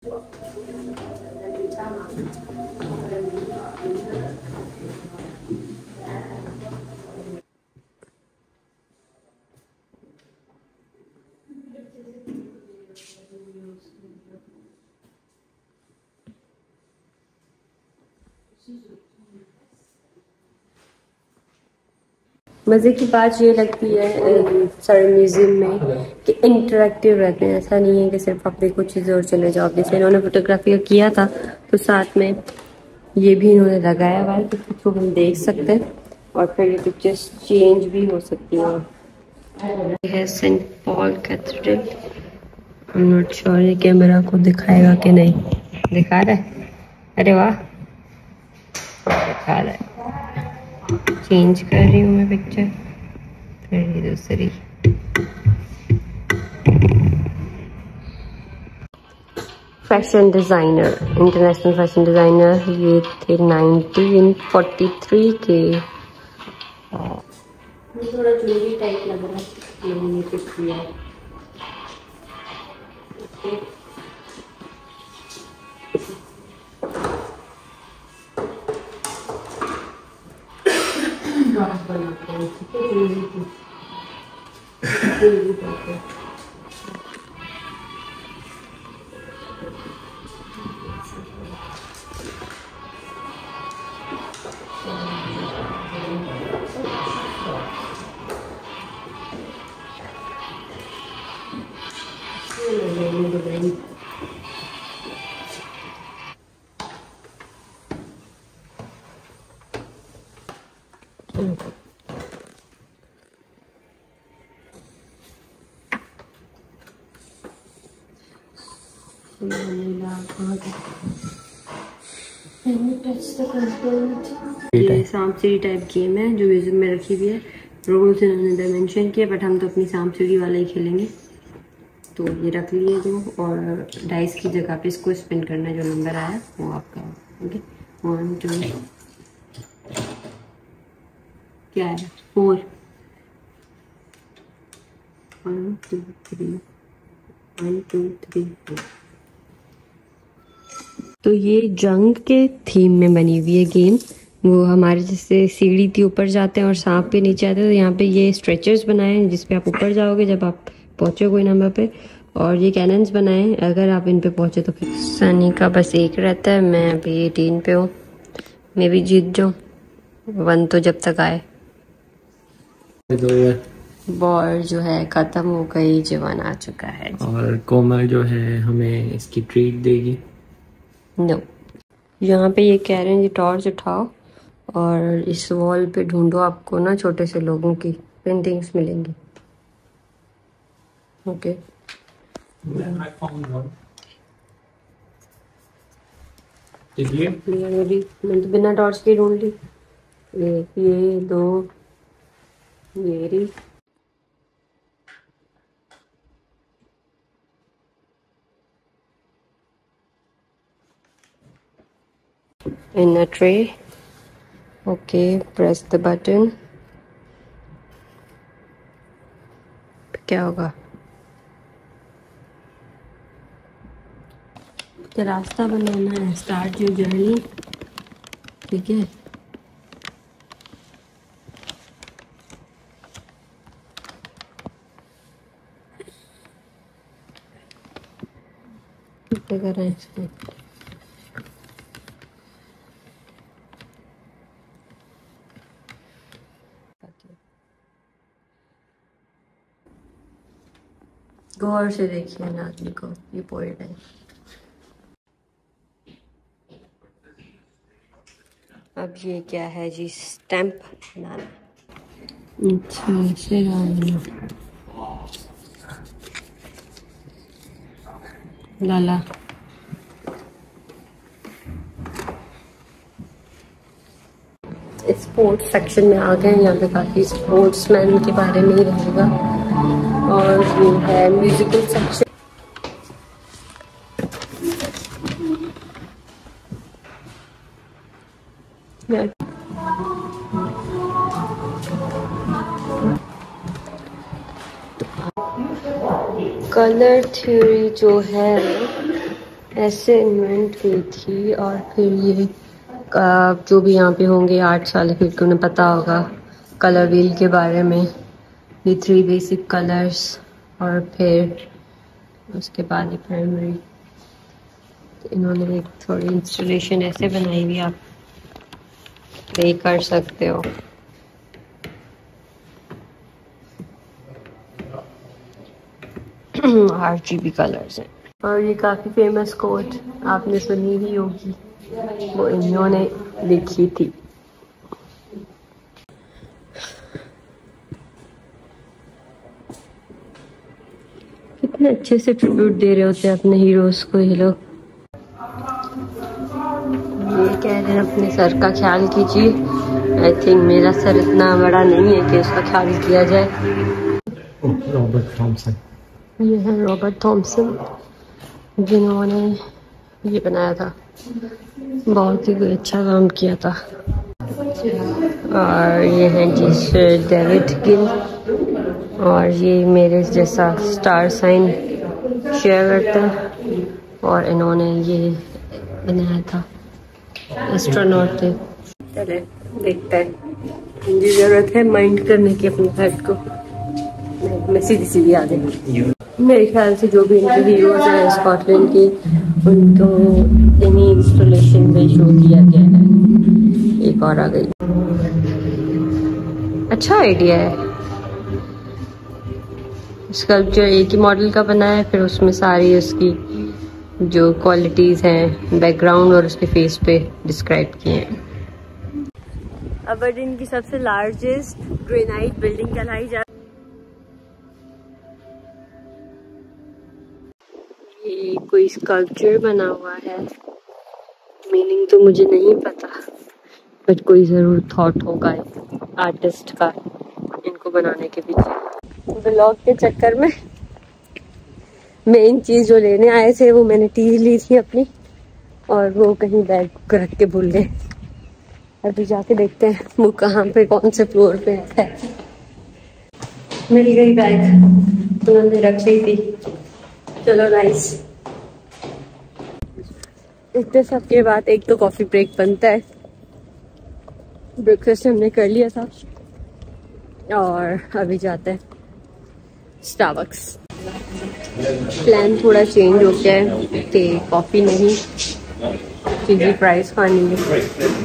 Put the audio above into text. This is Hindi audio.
मज़े की बात ये लगती है सारे म्यूज़ियम में कि इंटरेक्टिव रहते हैं। ऐसा नहीं है कि सिर्फ आप देखो चीज़ें और चले जाओ। जैसे इन्होंने फोटोग्राफी किया था तो साथ में ये भी इन्होंने लगाया हुआ है तो हम देख सकते हैं और फिर ये पिक्चर्स चेंज भी हो सकती हैं। ये है saint Paul cathedral. I am not sure ये कैमरा को दिखाएगा कि नहीं। दिखा रहा है? अरे वाह, दिखा रहा है। चेंज कर रही हूँ मैं पिक्चर, फिर ये दूसरी। Fashion designer, international fashion designer, ये थे 1943 के। थोड़ा ज्वेलरी टाइप लग रहा है, मैंने पिक किया है। बनाते हैं ठीक है, ज्वेलरी की ये सांप सीढ़ी टाइप गेम है जो म्यूजियम में रखी हुई है। रूल्स इन्होंने डायमेंशन किया बट हम तो अपनी सांप सीढ़ी वाला ही खेलेंगे। तो ये रख लिए जो, और डाइस की जगह पे इसको स्पिन करना है, जो नंबर आया वो आपका। ओके, 1 2 क्या है 4 1 2 3 1 2 3 4। तो ये जंग के थीम में बनी हुई है गेम। वो हमारे जैसे सीढ़ी थी, ऊपर जाते हैं और सांप पे नीचे आते हैं, तो यहाँ पे ये स्ट्रेचर्स बनाए हैं जिसपे आप ऊपर जाओगे जब आप पहुँचे कोई नंबर पे। और ये कैनन्स बनाए हैं, अगर आप इन पे पहुँचे तो फिर। सनी का बस एक रहता है, मैं अभी 18 पे हूँ, मैं भी जीत जाऊँ 1 तो जब तक आए। बॉल जो है खत्म हो गई, जवान आ चुका है और कोमल जो है हमें इसकी ट्रीट देगी। नो, यहाँ पे ये कह रहे हैं ये टॉर्च उठाओ और इस वॉल पे ढूंढो, आपको ना छोटे से लोगों की पेंटिंग्स मिलेंगी। ओके मैंने तो बिना टॉर्च के ढूंढ ली। ये 2 ये रही। In a tray. Okay, press the button. क्या होगा? तो रास्ता बनाना है, स्टार्ट योर जर्नी। ठीक है, क्या कर रहे हैं इसमें? गौर से देखिए ना आदमी को, ये पोएट है। अब ये क्या है जी? स्टैम्प बनाना। अच्छा ऐसे लाला स्पोर्ट्स सेक्शन में आ गए हैं। यहाँ पे काफी स्पोर्ट्समैन के बारे में ही रहेगा। और ये है म्यूजिकल सेक्शन। कलर थ्योरी जो है ऐसे इन्वेंट की थी। और फिर ये जो भी यहाँ पे होंगे 8 साल फिर उन्हें पता होगा कलर व्हील के बारे में। ये 3 बेसिक कलर्स और फिर उसके बाद ये प्राइमरी। तो इन्होंने एक थोड़ी इंस्टॉलेशन ऐसे बनाई हुई, आप प्ले कर सकते हो। RGB कलर्स हैं। और ये काफ़ी फेमस कोट आपने सुनी ही होगी, वो इन्होंने लिखी थी। कितने अच्छे से ट्रिब्यूट दे रहे होते हैं अपने हीरोज को ये लोग। ये कह रहे हैं अपने सर का ख्याल कीजिए। आई थिंक मेरा सर इतना बड़ा नहीं है कि उसका ख्याल किया जाए। Robert Thomson. ये है रॉबर्ट थॉमसन, जिन्होंने ये बनाया था, बहुत ही अच्छा काम किया था। और ये है जी सर डेविड गिल, और ये मेरे जैसा स्टार साइन शेयर करता है, और इन्होंने ये बनाया था, एस्ट्रोनॉट थे। चले देखते हैं, मुझे ज़रूरत है माइंड करने की अपने हेड को, मैं सीधी सीधी आ गई। मेरे ख्याल से जो भी इनके हीरोज हैं स्कॉटलैंड के, उनको इन्हीं इंस्टॉलेशन में शो किया गया है। एक और आ गई, अच्छा आइडिया है। स्कल्पचर एक ही मॉडल का बना है, फिर उसमें सारी उसकी जो क्वालिटीज़ हैं बैकग्राउंड और उसके फेस पे डिस्क्राइब किए हैं। अबरडीन की सबसे लार्जेस्ट ग्रेनाइट बिल्डिंग कहलाई जाती है। ये कोई स्कल्पचर बना हुआ है, मीनिंग तो मुझे नहीं पता, बट कोई ज़रूर थॉट होगा आर्टिस्ट का इनको बनाने के पीछे। ब्लॉग के चक्कर में मेन चीज़ जो लेने आए थे वो मैंने टी ली थी अपनी, और वो कहीं बैग रख के भूल गए। अभी जाके देखते हैं वो कहाँ पे, कौन से फ्लोर पे है। मिल गई बैग, उन्होंने रख दी थी। चलो नाइस। इतने सब के बाद एक तो कॉफी ब्रेक बनता है। ब्रेकफास्ट हमने कर लिया था और अभी जाते हैं स्टारबक्स। प्लान थोड़ा चेंज हो गया है कि कॉफी नहीं, चीज़ी प्राइस खानी है।